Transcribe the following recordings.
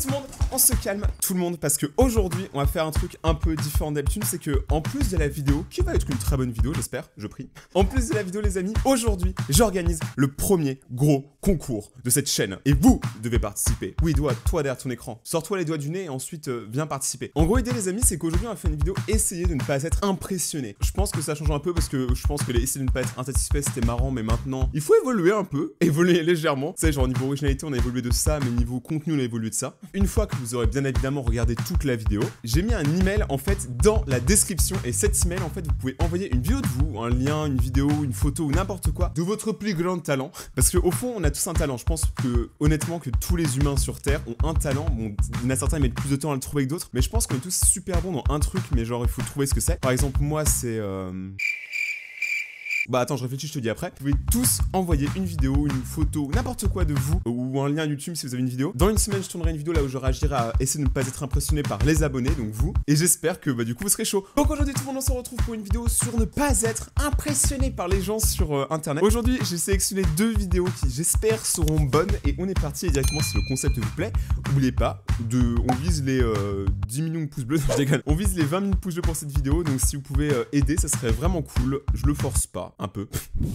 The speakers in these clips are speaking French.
tout le monde, on se calme tout le monde parce que aujourd'hui on va faire un truc un peu différent d'habitude, c'est que en plus de la vidéo, qui va être une très bonne vidéo j'espère, je prie. En plus de la vidéo les amis, aujourd'hui j'organise le premier gros concours de cette chaîne et vous devez participer. Oui doigt, toi derrière ton écran, sors-toi les doigts du nez et ensuite viens participer. En gros l'idée les amis c'est qu'aujourd'hui on va faire une vidéo essayer de ne pas être impressionné. Je pense que ça change un peu parce que je pense que essayer de ne pas être insatisfait c'était marrant mais maintenant il faut évoluer un peu, évoluer légèrement. Tu sais genre niveau originalité on a évolué de ça mais niveau contenu on a évolué de ça. Une fois que vous aurez bien évidemment regardé toute la vidéo, j'ai mis un email en fait dans la description et cet email en fait vous pouvez envoyer une vidéo de vous, un lien, une vidéo, une photo ou n'importe quoi de votre plus grand talent parce qu'au fond on a tous un talent. Je pense que honnêtement que tous les humains sur terre ont un talent. Bon il y en a certains qui mettent plus de temps à le trouver que d'autres mais je pense qu'on est tous super bons dans un truc mais genre il faut trouver ce que c'est. Par exemple moi c'est Bah attends, je réfléchis, je te dis après. Vous pouvez tous envoyer une vidéo, une photo, n'importe quoi de vous, ou un lien YouTube si vous avez une vidéo. Dans une semaine, je tournerai une vidéo là où je réagirai à essayer de ne pas être impressionné par les abonnés, donc vous. Et j'espère que bah du coup vous serez chaud. Donc aujourd'hui tout le monde on se retrouve pour une vidéo sur ne pas être impressionné par les gens sur internet. Aujourd'hui j'ai sélectionné 2 vidéos qui j'espère seront bonnes et on est parti et directement si le concept vous plaît. N'oubliez pas, on vise les 10 millions de pouces bleus, je déconne. On vise les 20 000 pouces bleus pour cette vidéo, donc si vous pouvez aider ça serait vraiment cool. Je le force pas. Un peu.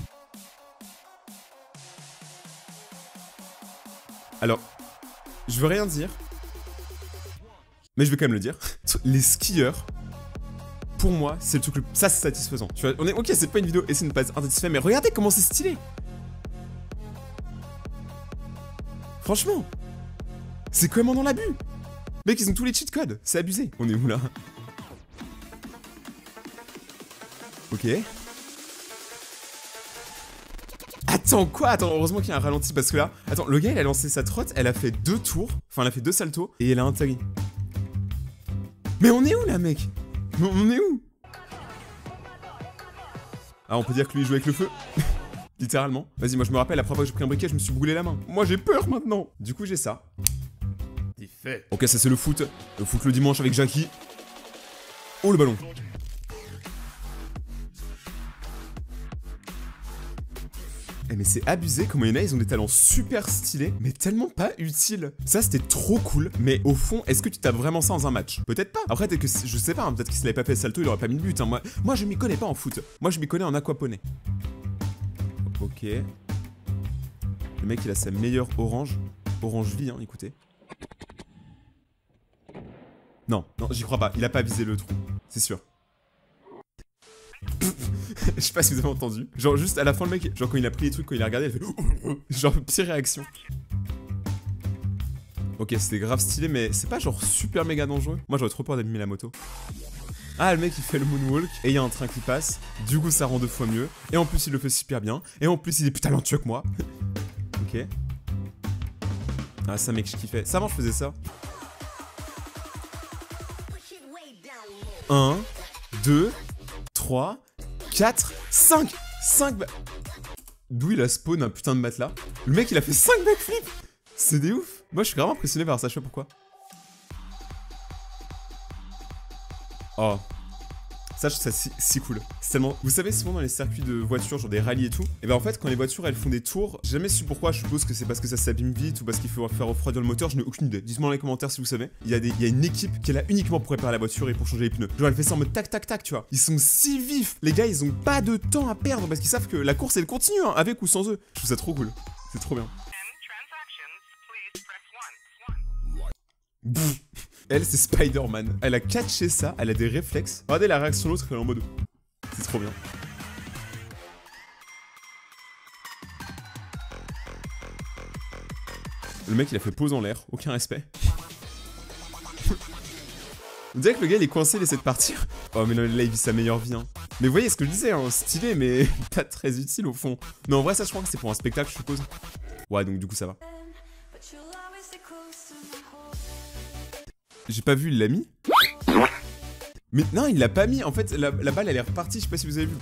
Alors, je veux rien dire, mais je vais quand même le dire. Les skieurs, pour moi, c'est le truc ça c'est satisfaisant. Tu vois, on est ok, c'est pas une vidéo, essayez de ne pas être insatisfait, mais regardez comment c'est stylé. Franchement, c'est quand même dans l'abus. Mec, ils ont tous les cheat codes, c'est abusé. On est où là? Ok. Attends, quoi? Attends, heureusement qu'il y a un ralenti parce que là... Attends, le gars, il a lancé sa trotte, elle a fait 2 tours, enfin, elle a fait 2 saltos, et elle a atterri. Mais on est où, là, mec? Mais on est où? Ah, on peut dire que lui, il joue avec le feu. Littéralement. Vas-y, moi, je me rappelle, la première fois que j'ai pris un briquet, je me suis brûlé la main. Moi, j'ai peur, maintenant. Du coup, j'ai ça. C'est fait. Ok, ça, c'est le foot. Le foot le dimanche avec Jackie. Oh, le ballon. Eh mais c'est abusé comment il y en a, ils ont des talents super stylés, mais tellement pas utiles. Ça c'était trop cool, mais au fond, est-ce que tu tapes vraiment ça dans un match? Peut-être pas. Après peut-être que, je sais pas, hein, peut-être que s'il avait pas fait le salto, il aurait pas mis le but. Hein. Moi je m'y connais pas en foot. Moi je m'y connais en aquaponie. Ok. Le mec il a sa meilleure orange. Orange vie, hein, écoutez. Non, non, j'y crois pas. Il a pas visé le trou, c'est sûr. Je sais pas si vous avez entendu. Genre juste à la fin le mec, genre quand il a pris les trucs, quand il a regardé, il fait genre pire réaction. Ok c'était grave stylé mais c'est pas genre super méga dangereux. Moi j'aurais trop peur d'abîmer la moto. Ah le mec il fait le moonwalk et il y a un train qui passe. Du coup ça rend 2 fois mieux. Et en plus il le fait super bien. Et en plus il est plus talentueux que moi. Ok. Ah ça mec je kiffais. Ça avant je faisais ça. 1, 2, 3, 4, 5 D'où il a spawn un putain de matelas. Le mec il a fait 5 backflips. C'est des ouf. Moi je suis vraiment impressionné par ça, je sais pas pourquoi. Oh. Ça je trouve ça si cool. C'est tellement... Vous savez souvent dans les circuits de voitures, genre des rallyes et tout, et ben en fait quand les voitures elles font des tours, j'ai jamais su pourquoi, je suppose que c'est parce que ça s'abîme vite ou parce qu'il faut faire refroidir le moteur, je n'ai aucune idée. Dites-moi dans les commentaires si vous savez. Il y a une équipe qui est là uniquement pour réparer la voiture et pour changer les pneus. Genre elle fait ça en mode tac tac tac tu vois. Ils sont si vifs. Les gars ils ont pas de temps à perdre parce qu'ils savent que la course elle continue hein, avec ou sans eux. Je trouve ça trop cool. C'est trop bien. Elle c'est Spider-Man. Elle a catché ça, elle a des réflexes. Regardez la réaction de l'autre, elle est en mode... C'est trop bien. Le mec il a fait pause en l'air, aucun respect. On dirait que le gars il est coincé, il essaie de partir. Oh mais là il vit sa meilleure vie hein. Mais vous voyez ce que je disais hein, stylé mais pas très utile au fond. Non en vrai ça je crois que c'est pour un spectacle je suppose. Ouais donc du coup ça va. J'ai pas vu, il l'a mis? Mais non, il l'a pas mis. En fait, la balle, elle est repartie. Je sais pas si vous avez vu.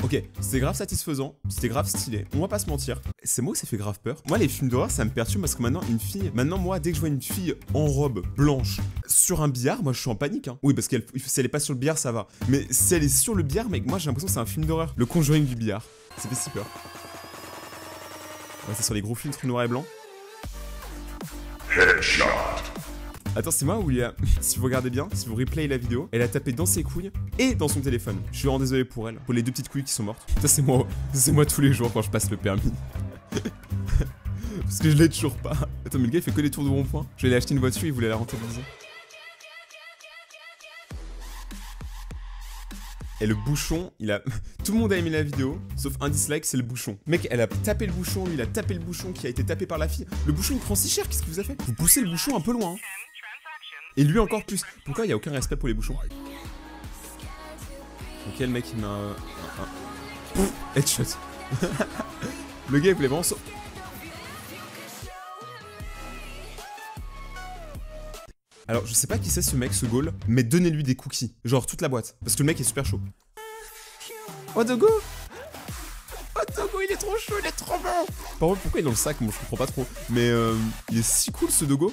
Ok, c'était grave satisfaisant, c'était grave stylé, on va pas se mentir. C'est moi qui ça fait grave peur. Moi les films d'horreur ça me perturbe parce que maintenant une fille, moi dès que je vois une fille en robe blanche sur un billard, moi je suis en panique hein. Oui parce qu'elle, si elle est pas sur le billard ça va. Mais si elle est sur le billard mec, moi j'ai l'impression que c'est un film d'horreur. Le Conjuring du billard, ça fait si peur. Ouais c'est sur les gros filtres noir et blanc. Headshot. Attends, c'est moi ou il y a... Si vous regardez bien, si vous replayez la vidéo, elle a tapé dans ses couilles et dans son téléphone. Je suis vraiment désolé pour elle, pour les deux petites couilles qui sont mortes. Ça c'est moi tous les jours quand je passe le permis. Parce que je l'ai toujours pas. Attends mais le gars il fait que des tours de rond-point. Je vais aller acheter une voiture, il voulait la rentabiliser. Et le bouchon, il a... Tout le monde a aimé la vidéo, sauf un dislike, c'est le bouchon. Mec, elle a tapé le bouchon, lui il a tapé le bouchon qui a été tapé par la fille. Le bouchon il prend si cher, qu'est-ce que vous avez fait? Vous poussez le bouchon un peu loin. Hein. Et lui encore plus. Pourquoi il n'y a aucun respect pour les bouchons? Ok, le mec il met un... Headshot. Le gars il voulait vraiment... Alors je sais pas qui c'est ce mec, ce goal, mais donnez-lui des cookies. Genre toute la boîte. Parce que le mec est super chaud. Oh Dogo! Oh Dogo il est trop chaud, il est trop bon! Par contre pourquoi il est dans le sac? Moi je comprends pas trop. Mais il est si cool ce Dogo.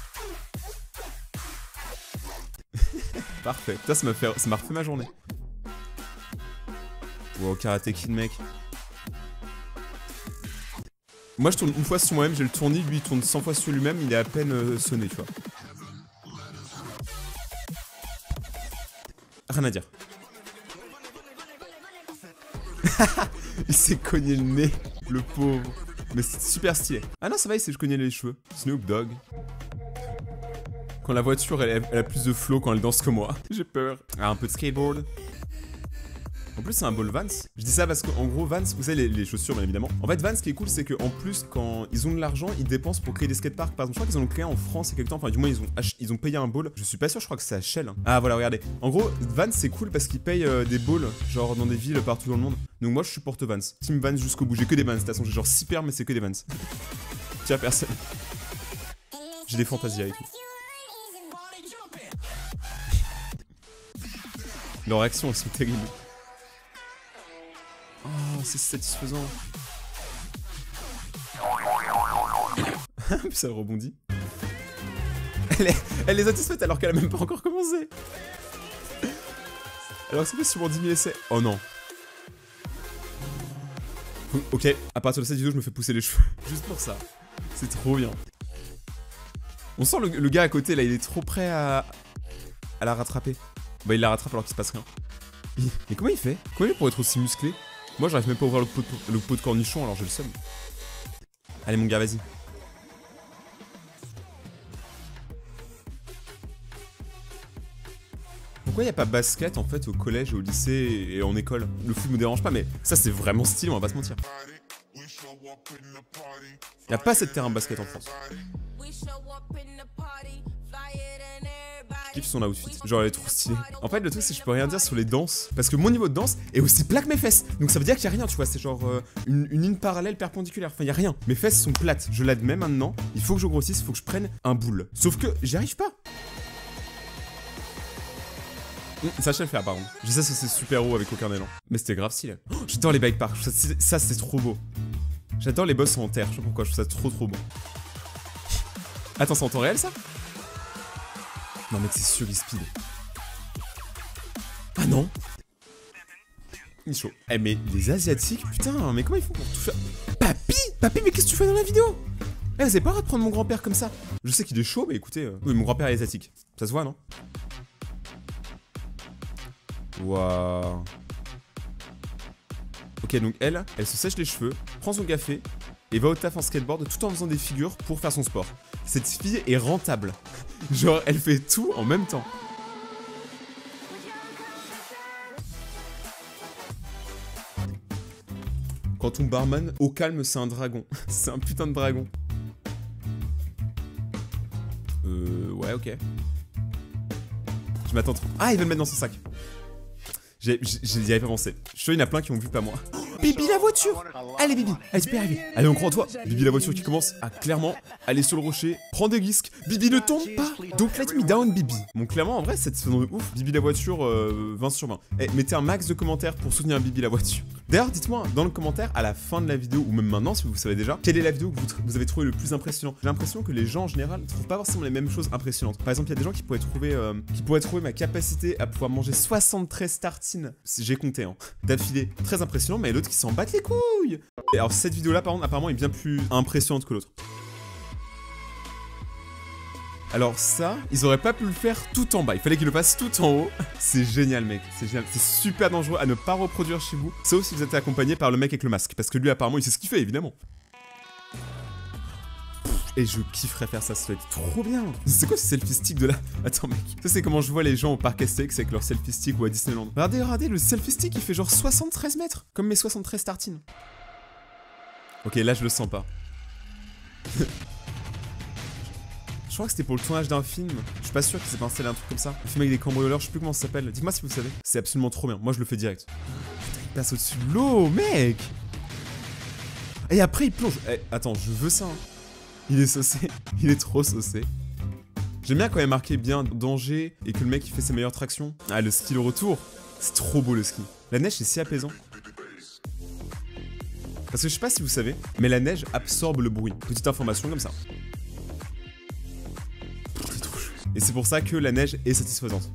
Parfait. Putain, ça m'a refait ma journée. Wow, Karate Kid, mec. Moi, je tourne une fois sur moi-même, j'ai le tourné. Lui, il tourne 100 fois sur lui-même. Il est à peine sonné, tu vois. Rien à dire. Il s'est cogné le nez, le pauvre. Mais c'est super stylé. Ah non, ça va, il s'est cogné les cheveux. Snoop Dogg. Quand la voiture, elle a plus de flow quand elle danse que moi. J'ai peur. Ah, un peu de skateboard. En plus, c'est un ball Vans. Je dis ça parce qu'en gros, Vans, vous savez, les chaussures, bien évidemment. En fait, Vans, ce qui est cool, c'est qu'en plus, quand ils ont de l'argent, ils dépensent pour créer des skateparks. Par exemple, je crois qu'ils en ont créé en France il y a quelques temps. Enfin, du moins, ils ont payé un ball. Je suis pas sûr, je crois que c'est à Shell. Hein. Ah, voilà, regardez. En gros, Vans, c'est cool parce qu'ils payent des balls, genre dans des villes partout dans le monde. Donc, moi, je supporte Vans. Team Vans jusqu'au bout. J'ai que des Vans. De toute façon, j'ai genre 6 paires, mais c'est que des Vans. Tiens, personne. J'ai des fantasies et tout. Leurs réactions, elles sont terribles. Oh, c'est satisfaisant. Puis ça rebondit. Elle les a tous faites alors qu'elle a même pas encore commencé. Alors c'est pas sûrement 10 000 essais. Oh non. Ok, à partir de cette vidéo, je me fais pousser les cheveux. Juste pour ça. C'est trop bien. On sent le gars à côté là, il est trop prêt à la rattraper. Bah il la rattrape alors qu'il se passe rien. Mais comment il fait? Comment il fait pour être aussi musclé? Moi j'arrive même pas à ouvrir le pot de cornichon alors j'ai le seum. Allez mon gars, vas-y. Pourquoi y a pas basket en fait au collège et au lycée et en école? Le foot me dérange pas mais ça c'est vraiment stylé, on va pas se mentir. Y a pas assez de terrain de basket en France. Je kiffe son outfit, genre elle est trop stylée. En fait le truc c'est que je peux rien dire sur les danses parce que mon niveau de danse est aussi plat que mes fesses. Donc ça veut dire qu'il y a rien, tu vois, c'est genre une ligne parallèle perpendiculaire. Enfin y a rien. Mes fesses sont plates, je l'admets maintenant. Il faut que je grossisse, il faut que je prenne un boule. Sauf que j'y arrive pas. Ça je sais le faire par contre. Je sais que c'est super haut avec aucun élan. Mais c'était grave stylé. Oh, j'adore les bike parks, ça c'est trop beau. J'adore les boss en terre, je sais pas pourquoi, je trouve ça trop beau. Attends, c'est en temps réel ça? Non mec, c'est sûr, il speed. Ah non. Il est chaud. Eh mais les asiatiques, putain, mais comment ils font pour tout faire? Papy, mais qu'est-ce que tu fais dans la vidéo? Eh, vous avez pas le droit de prendre mon grand-père comme ça. Je sais qu'il est chaud, mais écoutez... Oui, mon grand-père est asiatique. Ça se voit, non? Waouh. Ok, donc elle se sèche les cheveux, prend son café et va au taf en skateboard tout en faisant des figures pour faire son sport. Cette fille est rentable. Genre, elle fait tout en même temps. Quand ton barman, au calme, c'est un dragon. C'est un putain de dragon. Ouais, ok. Je m'attends trop. Ah, il veut le mettre dans son sac. J'y avais pas pensé. Je suis sûr, il y en a plein qui ont vu, pas moi. Bibi la voiture! Allez Bibi, allez tu peux y arriver. Allez on croit en toi. Bibi la voiture qui commence à clairement aller sur le rocher, prend des risques. Bibi ne tombe pas. Donc let me down Bibi. Bon clairement en vrai cette saison de ouf. Bibi la voiture 20 sur 20. Eh, mettez un max de commentaires pour soutenir Bibi la voiture. D'ailleurs, dites-moi dans le commentaire à la fin de la vidéo, ou même maintenant si vous savez déjà, quelle est la vidéo que vous avez trouvé le plus impressionnant. J'ai l'impression que les gens en général ne trouvent pas forcément les mêmes choses impressionnantes. Par exemple, il y a des gens qui pourraient trouver ma capacité à pouvoir manger 73 tartines, si j'ai compté, hein, d'affilée, très impressionnant, mais l'autre qui s'en battent les couilles. Et alors cette vidéo là par contre apparemment est bien plus impressionnante que l'autre. Alors ça, ils auraient pas pu le faire tout en bas, il fallait qu'ils le fassent tout en haut. C'est génial mec, c'est génial, c'est super dangereux à ne pas reproduire chez vous, sauf si vous êtes accompagné par le mec avec le masque, parce que lui apparemment il sait ce qu'il fait évidemment. Et je kifferais faire ça, ça va être trop bien. C'est quoi ce selfie stick de là? Attends mec, ça c'est comment je vois les gens au parc Astérix avec leur selfie stick ou à Disneyland. Regardez, le selfie stick il fait genre 73 mètres, comme mes 73 tartines. Ok, là je le sens pas. Je crois que c'était pour le tournage d'un film. Je suis pas sûr qu'il s'est pas installé un truc comme ça. Un film avec des cambrioleurs, je sais plus comment ça s'appelle. Dites-moi si vous savez. C'est absolument trop bien. Moi je le fais direct. Putain, il passe au-dessus de l'eau, mec. Et après il plonge. Eh, attends, je veux ça. Hein. Il est saucé. Il est trop saucé. J'aime bien quand il est marqué bien danger et que le mec il fait ses meilleures tractions. Ah, le ski le retour. C'est trop beau le ski. La neige c'est si apaisant. Parce que je sais pas si vous savez, mais la neige absorbe le bruit. Petite information comme ça. Et c'est pour ça que la neige est satisfaisante.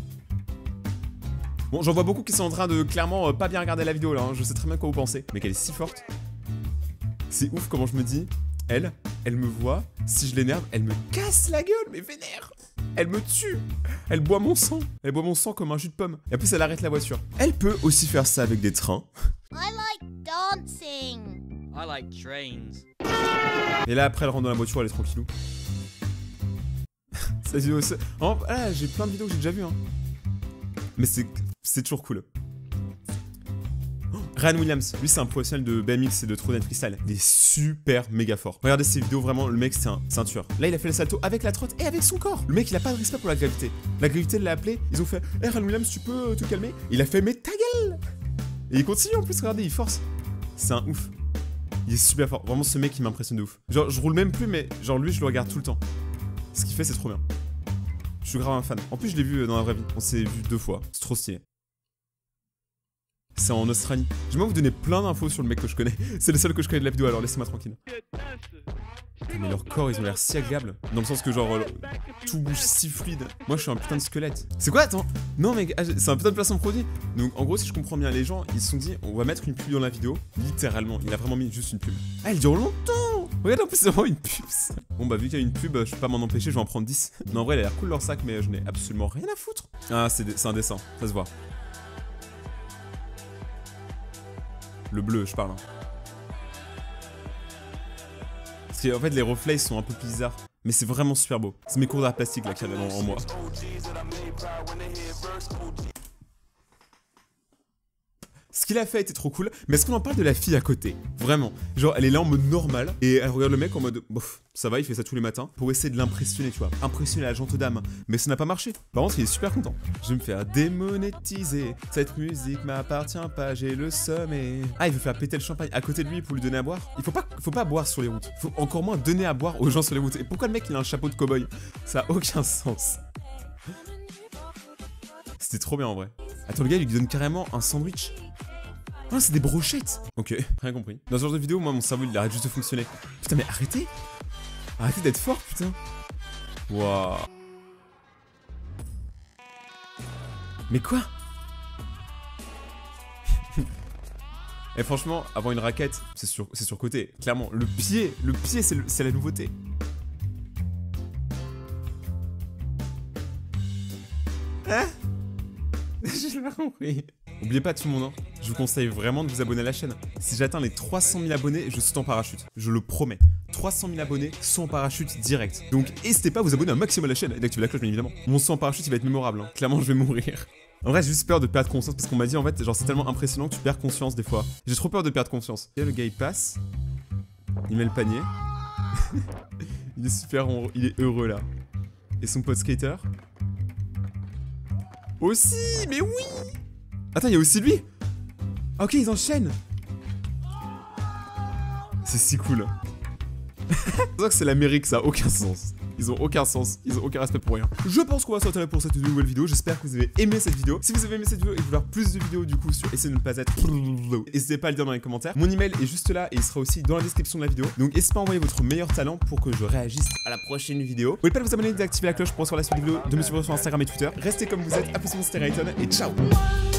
Bon, j'en vois beaucoup qui sont en train de clairement pas bien regarder la vidéo là, hein. Je sais très bien quoi vous pensez. Mais qu'elle est si forte. C'est ouf comment je me dis, elle me voit, si je l'énerve, elle me casse la gueule, mais vénère. Elle me tue. Elle boit mon sang. Elle boit mon sang comme un jus de pomme. Et en plus elle arrête la voiture. Elle peut aussi faire ça avec des trains. I like dancing. I like trains. Et là après elle rentre dans la voiture, elle est tranquillou. Cette vidéo, oh, là, j'ai plein de vidéos que j'ai déjà vues, hein. Mais c'est toujours cool. Oh, Ryan Williams, lui c'est un professionnel de BMX et de trottinette freestyle. Il est super méga fort. Regardez ces vidéos, vraiment, le mec c'est un tueur. Là il a fait le salto avec la trotte et avec son corps. Le mec il a pas de respect pour la gravité. La gravité l'a appelé, ils ont fait hey, Ryan Williams tu peux te calmer. Il a fait mais ta gueule. Et il continue en plus, regardez, il force. C'est un ouf. Il est super fort. Vraiment ce mec il m'impressionne de ouf. Genre je roule même plus mais genre lui je le regarde tout le temps. Ce qu'il fait c'est trop bien. Je suis grave un fan. En plus, je l'ai vu dans la vraie vie. On s'est vu 2 fois. C'est trop stylé. C'est en Australie. J'aimerais vous donner plein d'infos sur le mec que je connais. C'est le seul que je connais de la vidéo, alors laissez-moi tranquille. Mais leur corps, ils ont l'air si agréables. Dans le sens que genre, tout bouge si fluide. Moi, je suis un putain de squelette. C'est quoi, attends? Non, mec, c'est un putain de placement de produit. Donc, en gros, si je comprends bien, les gens, ils se sont dit, on va mettre une pub dans la vidéo. Littéralement, il a vraiment mis juste une pub. Ah, elle dure longtemps! Regarde, en plus, c'est vraiment une pub. Bon, bah, vu qu'il y a une pub, je peux pas m'en empêcher, je vais en prendre 10. Non, en vrai, elle a l'air cool leur sac, mais je n'ai absolument rien à foutre. Ah, c'est un dessin, ça se voit. Le bleu, je parle. Hein. Parce qu'en fait, les reflets ils sont un peu bizarres. Mais c'est vraiment super beau. C'est mes cours d'art plastique là qui arrivent en moi. Ce qu'il a fait était trop cool, mais est-ce qu'on en parle de la fille à côté? Vraiment. Genre, elle est là en mode normal, et elle regarde le mec en mode, bof, ça va, il fait ça tous les matins, pour essayer de l'impressionner, tu vois. Impressionner la gente dame. Mais ça n'a pas marché. Par contre, il est super content. Je vais me faire démonétiser. Cette musique m'appartient pas, j'ai le sommet. Ah, il veut faire péter le champagne à côté de lui pour lui donner à boire. Il faut pas boire sur les routes. Faut encore moins donner à boire aux gens sur les routes. Et pourquoi le mec, il a un chapeau de cow-boy? Ça a aucun sens. C'était trop bien en vrai. Attends, le gars, il lui donne carrément un sandwich. Ah, c'est des brochettes. Ok, rien compris. Dans ce genre de vidéo, moi, mon cerveau, il arrête juste de fonctionner. Putain, mais arrêtez. Arrêtez d'être fort, putain. Waouh. Mais quoi? Et franchement, avoir une raquette, c'est surcoté. Clairement, le pied, c'est la nouveauté. Hein? J'ai pas compris. N'oubliez pas tout le monde, hein. Je vous conseille vraiment de vous abonner à la chaîne. Si j'atteins les 300 000 abonnés, je saute en parachute. Je le promets. 300 000 abonnés, saut en parachute direct. Donc n'hésitez pas à vous abonner un maximum à la chaîne et d'activer la cloche bien évidemment. Mon saut en parachute il va être mémorable, hein. Clairement je vais mourir. En vrai j'ai juste peur de perdre conscience parce qu'on m'a dit en fait genre c'est tellement impressionnant que tu perds conscience des fois. J'ai trop peur de perdre conscience. Et le gars il passe. Il met le panier. Il est super, il est heureux là. Et son pote skater. Aussi, mais oui. Attends, il y a aussi lui. Ok, ils enchaînent. C'est si cool. C'est vrai que c'est l'Amérique, ça a aucun sens. Ils ont aucun sens, ils ont aucun respect pour rien. Je pense qu'on va s'arrêter là pour cette nouvelle vidéo. J'espère que vous avez aimé cette vidéo. Si vous avez aimé cette vidéo et que vous voulez voir plus de vidéos du coup sur essayer de ne pas être, n'hésitez pas à le dire dans les commentaires. Mon email est juste là et il sera aussi dans la description de la vidéo. Donc n'hésitez pas à envoyer votre meilleur talent pour que je réagisse à la prochaine vidéo. N'oubliez pas de vous abonner et d'activer la cloche pour recevoir la suite des vidéos, de me suivre sur Instagram et Twitter. Restez comme vous êtes, appuyez sur mon Rayton et ciao.